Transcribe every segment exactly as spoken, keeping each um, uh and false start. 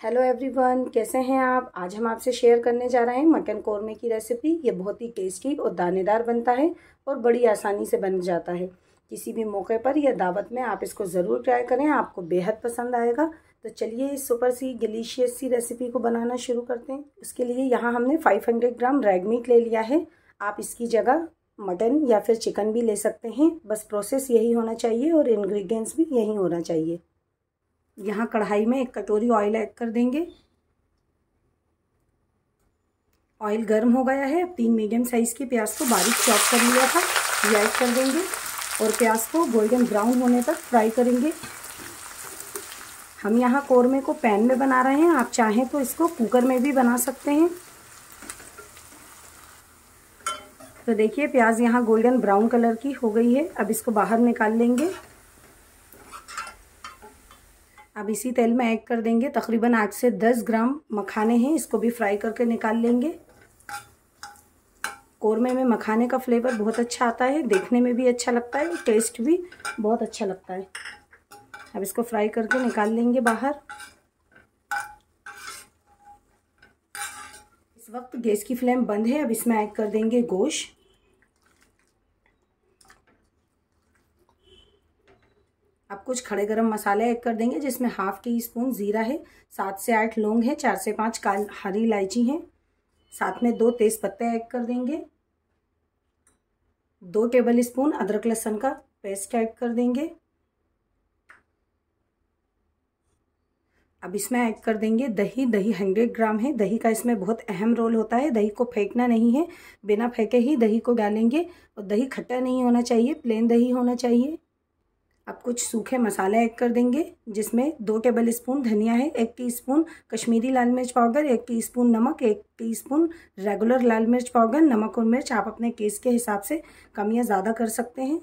Hello everyone, कैसे हैं आप। आज हम आपसे शेयर करने जा रहे हैं मटन कौरमे की रेसिपी। ये बहुत ही टेस्टी और दानेदार बनता है और बड़ी आसानी से बन जाता है। किसी भी मौके पर या दावत में आप इसको ज़रूर ट्राई करें, आपको बेहद पसंद आएगा। तो चलिए इस सुपर सी डिलीशियस सी रेसिपी को बनाना शुरू करते हैं। उसके लिए यहाँ हमने पाँच सौ ग्राम रेड मीट ले लिया है। आप इसकी जगह मटन या फिर चिकन भी ले सकते हैं, बस प्रोसेस यही होना चाहिए और इन्ग्रीडियंट्स भी यही होना चाहिए। यहाँ कढ़ाई में एक कटोरी ऑयल ऐड कर देंगे। ऑयल गर्म हो गया है। अब तीन मीडियम साइज़ के प्याज को बारीक चॉप कर लिया था, ये ऐड कर देंगे और प्याज को गोल्डन ब्राउन होने तक फ्राई करेंगे। हम यहाँ कौरमे को पैन में बना रहे हैं, आप चाहें तो इसको कुकर में भी बना सकते हैं। तो देखिए प्याज यहाँ गोल्डन ब्राउन कलर की हो गई है। अब इसको बाहर निकाल लेंगे। अब इसी तेल में ऐड कर देंगे तकरीबन आठ से दस ग्राम मखाने हैं, इसको भी फ्राई करके निकाल लेंगे। कौरमे में मखाने का फ्लेवर बहुत अच्छा आता है, देखने में भी अच्छा लगता है, टेस्ट भी बहुत अच्छा लगता है। अब इसको फ्राई करके निकाल लेंगे बाहर। इस वक्त गैस की फ्लेम बंद है। अब इसमें ऐड कर देंगे गोश्त। अब कुछ खड़े गरम मसाले ऐड कर देंगे, जिसमें हाफ टी स्पून जीरा है, सात से आठ लौंग है, चार से पाँच काली हरी इलायची है, साथ में दो तेज पत्ते ऐड कर देंगे। दो टेबल स्पून अदरक लहसुन का पेस्ट ऐड कर देंगे। अब इसमें ऐड कर देंगे दही। दही सौ ग्राम है। दही का इसमें बहुत अहम रोल होता है, दही को फेंकना नहीं है, बिना फेंके ही दही को डालेंगे। और दही खट्टा नहीं होना चाहिए, प्लेन दही होना चाहिए। अब कुछ सूखे मसाले ऐड कर देंगे, जिसमें दो टेबल स्पून धनिया है, एक टीस्पून कश्मीरी लाल मिर्च पाउडर, एक टीस्पून नमक, एक टीस्पून रेगुलर लाल मिर्च पाउडर। नमक और मिर्च आप अपने टेस्ट के हिसाब से कम या ज़्यादा कर सकते हैं।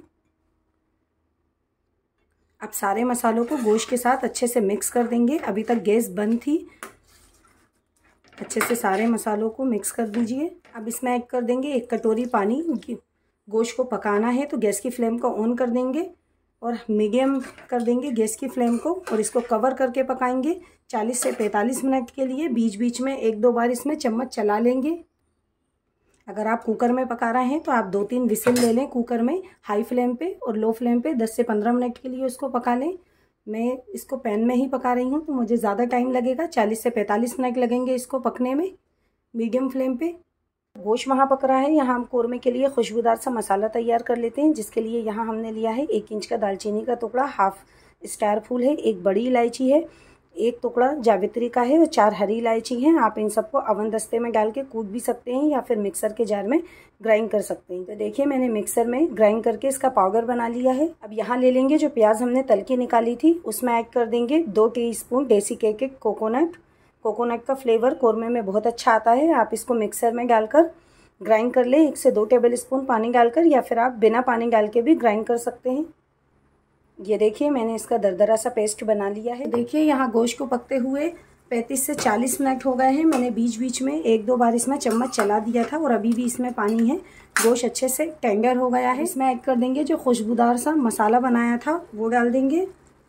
अब सारे मसालों को गोश्त के साथ अच्छे से मिक्स कर देंगे। अभी तक गैस बंद थी, अच्छे से सारे मसालों को मिक्स कर दीजिए। अब इसमें ऐड कर देंगे एक कटोरी पानी। गोश्त को पकाना है तो गैस की फ्लेम को ऑन कर देंगे और मीडियम कर देंगे गैस की फ्लेम को, और इसको कवर करके पकाएंगे चालीस से पैंतालीस मिनट के लिए। बीच बीच में एक दो बार इसमें चम्मच चला लेंगे। अगर आप कुकर में पका रहे हैं तो आप दो तीन विसिल ले लें कुकर में, हाई फ्लेम पे और लो फ्लेम पे दस से पंद्रह मिनट के लिए उसको पका लें। मैं इसको पैन में ही पका रही हूँ तो मुझे ज़्यादा टाइम लगेगा, चालीस से पैंतालीस मिनट लगेंगे इसको पकने में मीडियम फ्लेम पे। गोश्त वहाँ पक रहा है, यहाँ हम कौरमे के लिए खुशबूदार सा मसाला तैयार कर लेते हैं, जिसके लिए यहाँ हमने लिया है एक इंच का दालचीनी का टुकड़ा, हाफ स्टार फूल है, एक बड़ी इलायची है, एक टुकड़ा जावित्री का है और चार हरी इलायची हैं। आप इन सबको अवन दस्ते में डाल के कूट भी सकते हैं या फिर मिक्सर के जार में ग्राइंड कर सकते हैं। तो देखिए मैंने मिक्सर में ग्राइंड करके इसका पाउडर बना लिया है। अब यहाँ ले लेंगे जो प्याज हमने तल के निकाली थी, उसमें ऐड कर देंगे दो teaspoon desiccated coconut. Coconut का फ्लेवर कौरमे में बहुत अच्छा आता है। आप इसको मिक्सर में डालकर ग्राइंड कर लें, एक से दो टेबल स्पून पानी डालकर, या फिर आप बिना पानी डाल के भी ग्राइंड कर सकते हैं। ये देखिए मैंने इसका दरदरा सा पेस्ट बना लिया है। देखिए यहाँ गोश्त को पकते हुए पैंतीस से चालीस मिनट हो गए हैं। मैंने बीच बीच में एक दो बार इसमें चम्मच चला दिया था और अभी भी इसमें पानी है। गोश्त अच्छे से टेंडर हो गया है। इसमें ऐड कर देंगे जो खुशबूदार सा मसाला बनाया था वो डाल देंगे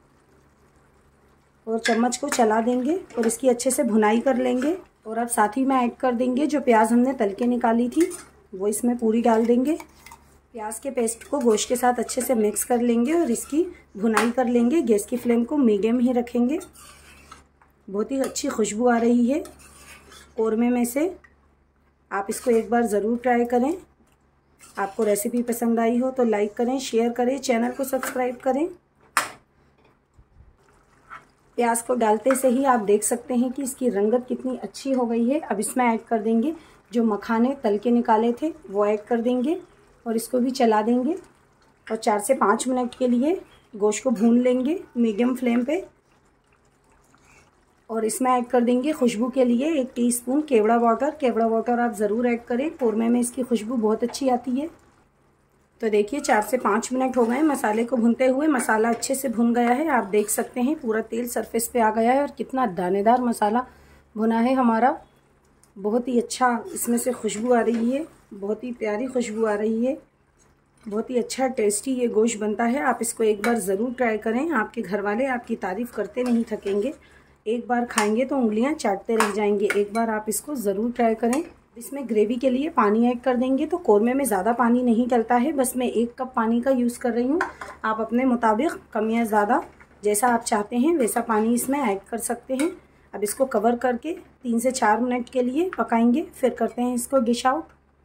और चम्मच को चला देंगे और इसकी अच्छे से भुनाई कर लेंगे। और अब साथ ही में ऐड कर देंगे जो प्याज हमने तल के निकाली थी वो इसमें पूरी डाल देंगे। प्याज के पेस्ट को गोश्त के साथ अच्छे से मिक्स कर लेंगे और इसकी भुनाई कर लेंगे। गैस की फ्लेम को मीडियम ही रखेंगे। बहुत ही अच्छी खुशबू आ रही है कौरमे में से। आप इसको एक बार ज़रूर ट्राई करें। आपको रेसिपी पसंद आई हो तो लाइक करें, शेयर करें, चैनल को सब्सक्राइब करें। प्याज को डालते से ही आप देख सकते हैं कि इसकी रंगत कितनी अच्छी हो गई है। अब इसमें ऐड कर देंगे जो मखाने तल के निकाले थे वो ऐड कर देंगे और इसको भी चला देंगे और चार से पाँच मिनट के लिए गोश्त को भून लेंगे मीडियम फ्लेम पे। और इसमें ऐड कर देंगे खुशबू के लिए एक टीस्पून केवड़ा वाटर। केवड़ा वाटर आप ज़रूर ऐड करें, कौरमे में इसकी खुशबू बहुत अच्छी आती है। तो देखिए चार से पाँच मिनट हो गए मसाले को भूनते हुए। मसाला अच्छे से भुन गया है, आप देख सकते हैं पूरा तेल सरफेस पे आ गया है और कितना दानेदार मसाला भुना है हमारा। बहुत ही अच्छा इसमें से खुशबू आ रही है, बहुत ही प्यारी खुशबू आ रही है। बहुत ही अच्छा टेस्टी ये गोश्त बनता है। आप इसको एक बार ज़रूर ट्राई करें, आपके घर वाले आपकी तारीफ़ करते नहीं थकेंगे। एक बार खाएंगे तो उंगलियां चाटते रह जाएंगे। एक बार आप इसको ज़रूर ट्राई करें। इसमें ग्रेवी के लिए पानी ऐड कर देंगे। तो कौरमे में ज़्यादा पानी नहीं डलता है, बस मैं एक कप पानी का यूज़ कर रही हूँ। आप अपने मुताबिक कम या ज़्यादा जैसा आप चाहते हैं वैसा पानी इसमें ऐड कर सकते हैं। अब इसको कवर करके तीन से चार मिनट के लिए पकाएंगे, फिर करते हैं इसको डिश आउट।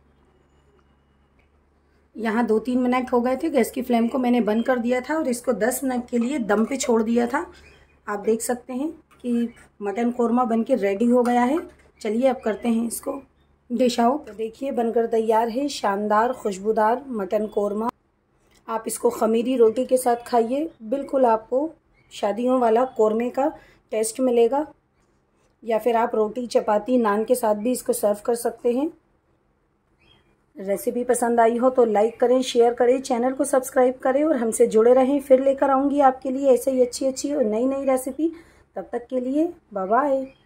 यहाँ दो तीन मिनट हो गए थे, गैस की फ्लेम को मैंने बंद कर दिया था और इसको दस मिनट के लिए दम पे छोड़ दिया था। आप देख सकते हैं कि मटन कौरमा बनके रेडी हो गया है। चलिए अब करते हैं इसको डिश आउट। तो देखिए बनकर तैयार है शानदार खुशबूदार मटन कौरमा। आप इसको खमीरी रोटी के साथ खाइए, बिल्कुल आपको शादियों वाला कौरमे का टेस्ट मिलेगा। या फिर आप रोटी चपाती नान के साथ भी इसको सर्व कर सकते हैं। रेसिपी पसंद आई हो तो लाइक करें, शेयर करें, चैनल को सब्सक्राइब करें और हमसे जुड़े रहें। फिर लेकर आऊँगी आपके लिए ऐसे ही अच्छी अच्छी और नई नई रेसिपी। तब तक के लिए बाय बाय।